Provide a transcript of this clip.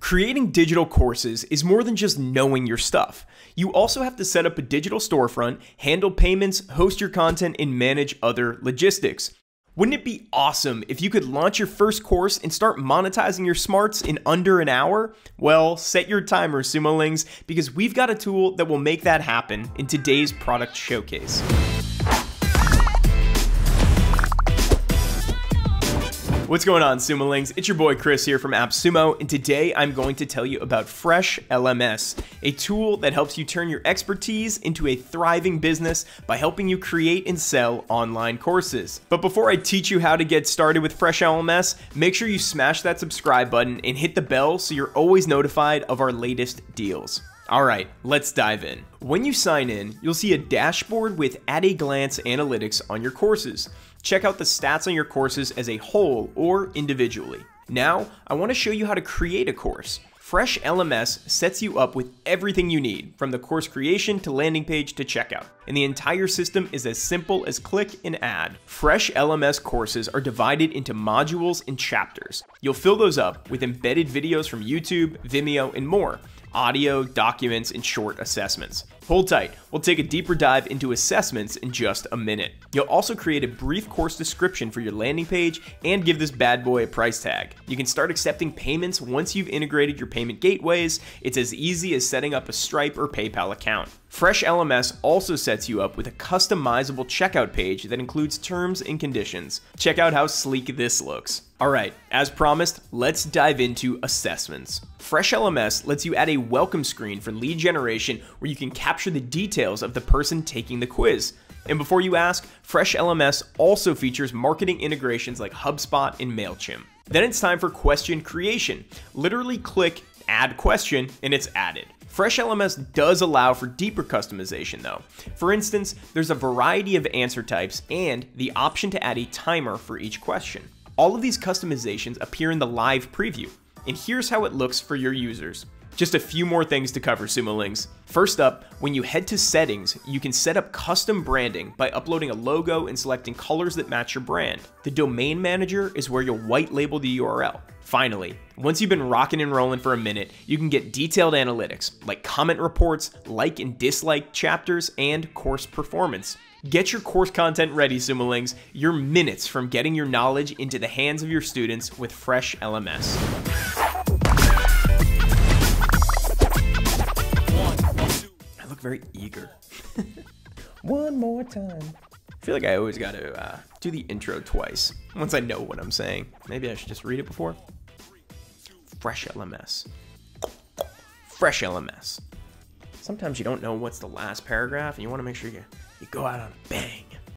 Creating digital courses is more than just knowing your stuff. You also have to set up a digital storefront, handle payments, host your content, and manage other logistics. Wouldn't it be awesome if you could launch your first course and start monetizing your smarts in under an hour? Well, set your timer, Sumolings, because we've got a tool that will make that happen in today's product showcase. What's going on, Sumolings? It's your boy Chris here from AppSumo, and today I'm going to tell you about FreshLMS, a tool that helps you turn your expertise into a thriving business by helping you create and sell online courses. But before I teach you how to get started with FreshLMS, make sure you smash that subscribe button and hit the bell so you're always notified of our latest deals. Alright, let's dive in. When you sign in, you'll see a dashboard with at-a-glance analytics on your courses. Check out the stats on your courses as a whole or individually. Now, I want to show you how to create a course. FreshLMS sets you up with everything you need, from the course creation to landing page to checkout. And the entire system is as simple as click and add. FreshLMS courses are divided into modules and chapters. You'll fill those up with embedded videos from YouTube, Vimeo, and more. Audio, documents, and short assessments. Hold tight, we'll take a deeper dive into assessments in just a minute. You'll also create a brief course description for your landing page and give this bad boy a price tag. You can start accepting payments once you've integrated your payment gateways. It's as easy as setting up a Stripe or PayPal account. FreshLMS also sets you up with a customizable checkout page that includes terms and conditions. Check out how sleek this looks. Alright, as promised, let's dive into assessments. FreshLMS lets you add a welcome screen for lead generation where you can capture the details of the person taking the quiz. And before you ask, FreshLMS also features marketing integrations like HubSpot and MailChimp. Then it's time for question creation. Literally click Add Question and it's added. FreshLMS does allow for deeper customization though. For instance, there's a variety of answer types and the option to add a timer for each question. All of these customizations appear in the live preview, and here's how it looks for your users. Just a few more things to cover, Sumolings. First up, when you head to settings, you can set up custom branding by uploading a logo and selecting colors that match your brand. The domain manager is where you'll white label the URL. Finally, once you've been rocking and rolling for a minute, you can get detailed analytics like comment reports, like and dislike chapters, and course performance. Get your course content ready, Sumolings. You're minutes from getting your knowledge into the hands of your students with FreshLMS. I look very eager. One more time. I feel like I always got to do the intro twice once I know what I'm saying. Maybe I should just read it before. FreshLMS. FreshLMS. Sometimes you don't know what's the last paragraph and you want to make sure you go out on a bang.